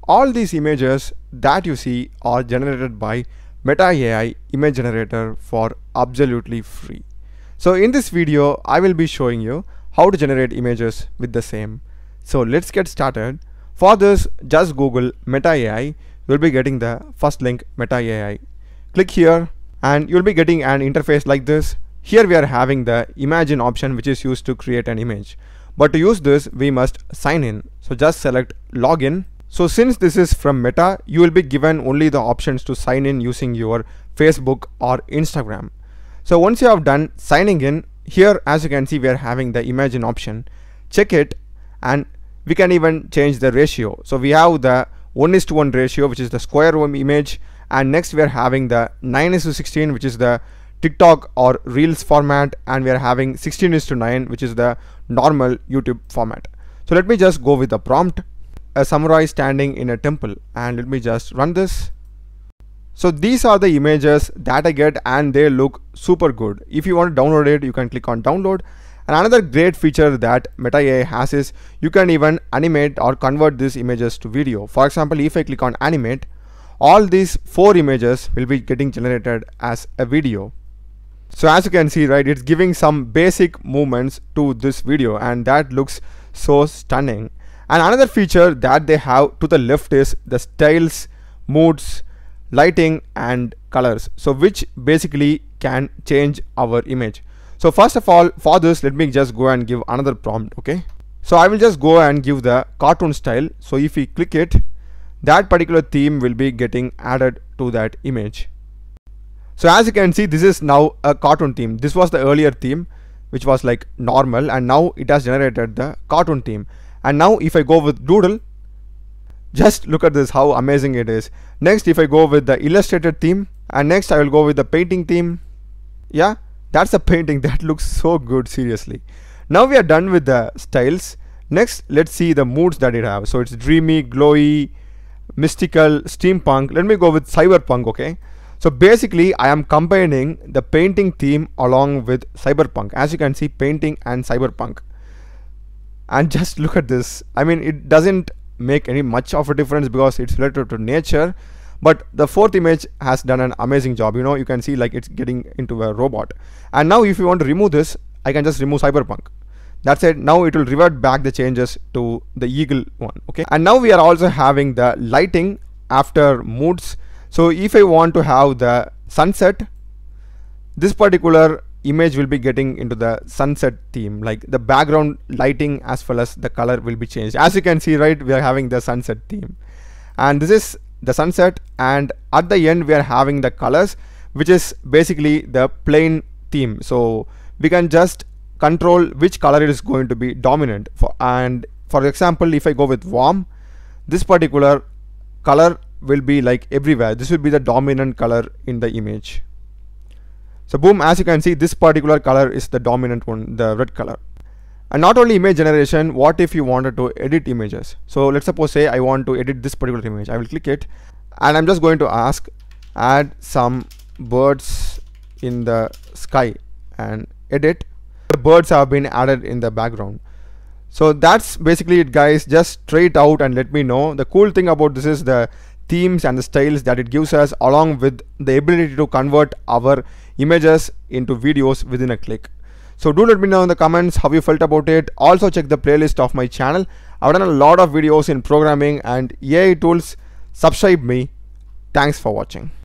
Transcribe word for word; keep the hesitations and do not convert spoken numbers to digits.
all these images that you see are generated by Meta A I image generator for absolutely free. So in this video, I will be showing you how to generate images with the same. So let's get started. For this, just Google Meta A I. You'll be getting the first link, Meta A I. Click here and you'll be getting an interface like this. Here we are having the imagine option, which is used to create an image. But to use this, we must sign in. So just select login. So since this is from Meta, you will be given only the options to sign in using your Facebook or Instagram. So once you have done signing in, here as you can see, we are having the imagine option. Check it and we can even change the ratio. So we have the one is to one ratio, which is the square image, and next we are having the nine is to sixteen, which is the TikTok or Reels format, and we are having sixteen is to nine, which is the normal YouTube format. So let me just go with the prompt, a samurai standing in a temple, and let me just run this. So these are the images that I get and they look super good. If you want to download it, you can click on download. And another great feature that Meta A I has is you can even animate or convert these images to video. For example, if I click on animate, all these four images will be getting generated as a video. So as you can see, right, it's giving some basic movements to this video, and that looks so stunning. And another feature that they have to the left is the styles, moods, lighting and colors, so which basically can change our image. So first of all, for this, let me just go and give another prompt. Okay, so I will just go and give the cartoon style. So if we click it, that particular theme will be getting added to that image. So as you can see, this is now a cartoon theme. This was the earlier theme, which was like normal, and now it has generated the cartoon theme. And now if I go with doodle, just look at this, how amazing it is. Next, if I go with the illustrated theme, and next I will go with the painting theme. Yeah, that's a painting that looks so good, seriously. Now we are done with the styles. Next, let's see the moods that it has. So it's dreamy, glowy, mystical, steampunk. Let me go with cyberpunk. Okay, so basically I am combining the painting theme along with cyberpunk. As you can see, painting and cyberpunk. And just look at this. I mean, it doesn't make any much of a difference because it's related to nature, but the fourth image has done an amazing job. You know, you can see like it's getting into a robot. And now if you want to remove this, I can just remove cyberpunk. That's it. Now it will revert back the changes to the eagle one. Okay, and now we are also having the lighting after moods. So if I want to have the sunset, this particular image will be getting into the sunset theme, like the background lighting as well as the color will be changed. As you can see, right, we are having the sunset theme, and this is the sunset, and at the end we are having the colors, which is basically the plain theme. So we can just control which color is going to be dominant for. And for example, if I go with warm, this particular color will be like everywhere. This will be the dominant color in the image. So boom, as you can see, this particular color is the dominant one, the red color. And not only image generation, what if you wanted to edit images? So let's suppose say I want to edit this particular image. I will click it and I'm just going to ask add some birds in the sky and edit. The birds have been added in the background. So that's basically it, guys. Just try it out and let me know. The cool thing about this is the themes and the styles that it gives us, along with the ability to convert our images into videos within a click. So do let me know in the comments how you felt about it. Also check the playlist of my channel. I've done a lot of videos in programming and A I tools. Subscribe me. Thanks for watching.